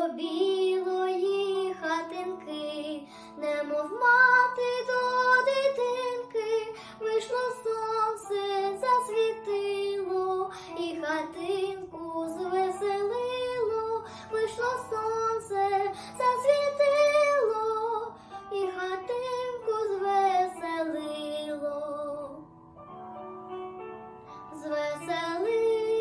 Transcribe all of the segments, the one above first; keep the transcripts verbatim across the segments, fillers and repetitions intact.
білої хатинки, немов мати до дитинки, вийшло сонце, засвітило, і хатинку звеселило, вийшло сонце, засвітило, і хатинку звеселило, звеселило.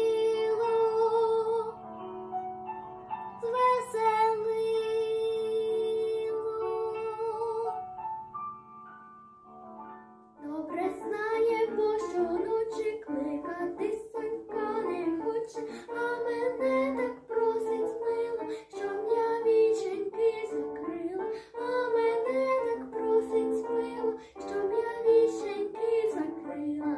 Добре знає, бо щоночі кликати сонька не хоче, а мене так просить мило, щоб я віченьки закрила, а мене так просить мило, щоб я віченьки закрила.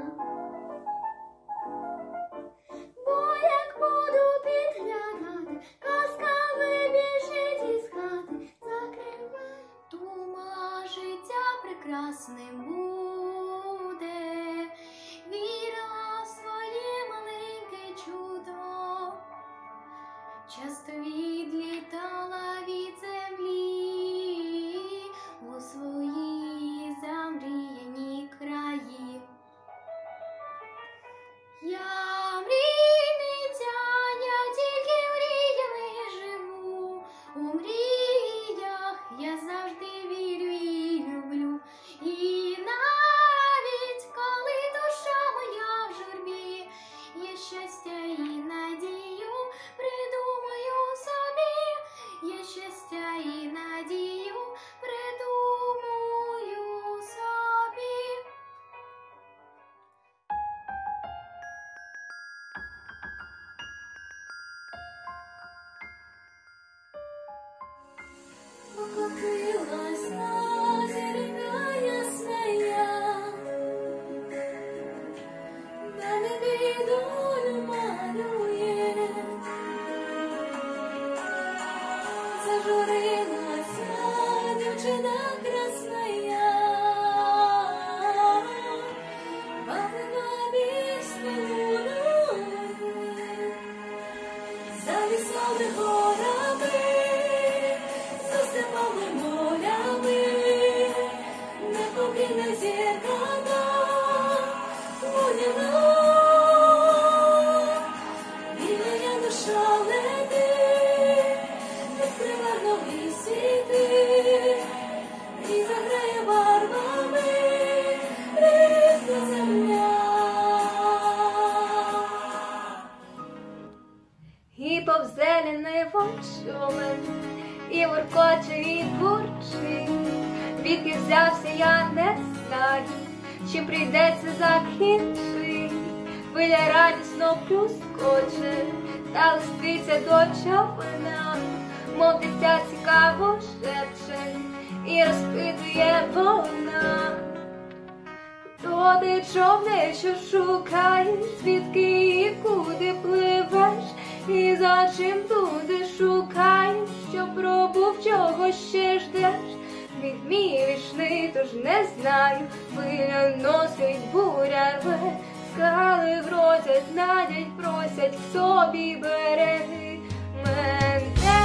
Бо як буду підглядати, казка вибіжить із хати, закривай. Дума, життя прекрасним буде, вірила в своє маленьке чудо, часто відлітала від землі у свої замріяні краї. Я мрійниця, я тільки мріями живу, у мріях я завжди вірю і люблю. І навіть коли душа моя в журбі, є щастя і надію придумаю собі, є щастя і надію придумаю собі. Покотилась на зірка ясная, на небі долю малює, зажурилася дівчина красная, бабина пісня лунує, завісали горами, за степами молями, непокійна зірка луняна, вільна душа летить, відкрива нові світи, і заграє барвами рідна земля. І повзе лінивим човен, і воркоче, і бурчить. Відки взявся, я не знаю, чим прийдеться закінчить. Хвиля радісно плюскоче, та листиться до човна, мов дитя цікаво шепче, і розпитує вона. То ти човне, що шукаєш, звідки і куди пливеш, і за чим туди шукаєш, що пробув, чого ще ждеш. Міг мій вічний, тож не знаю, хвиля носить, буря рве, скали грозять, надять, просять к собі береги мене.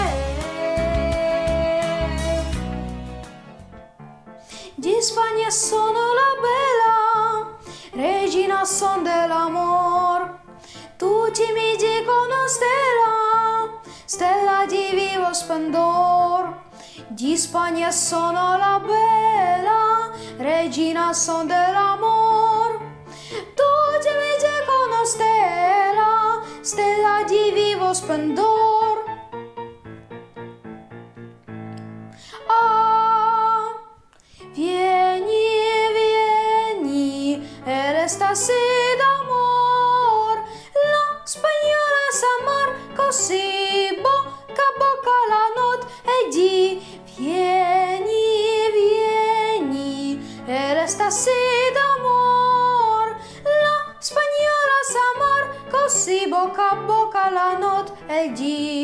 Di Spagna sono la bella, regina son dell'amor. Tutti mi dicono stella, stella di vivo splendor. Di Spagna sono la bella, regina son dell'amor. Tutti mi dicono stella, stella di vivo splendor. Ah, vieni, vieni, e restasi d'amor. La spagnola sa amar così, bocca a bocca la notte e di vieni, vieni, e restasi d'amor. La spagnola sa amar così, bocca a bocca la notte e di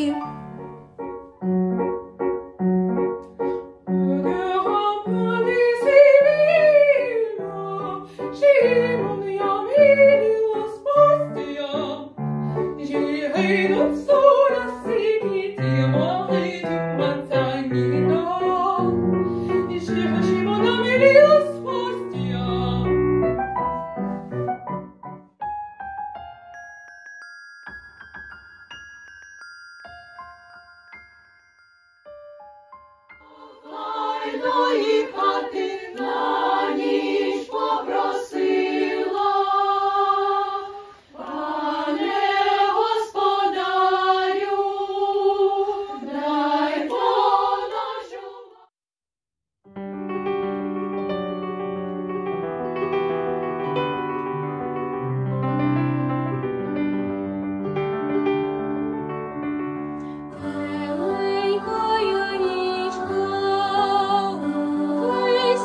спільної хати на ніч попросила. Пане господарю, дай поночувати. Великая нічка, весь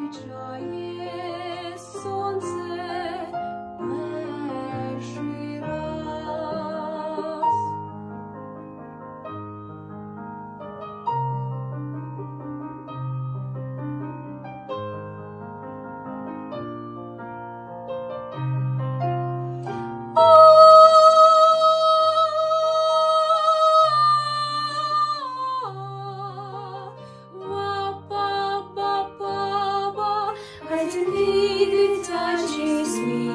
зустрічає сонце перший раз. Хай дзвінить дитячий сміх.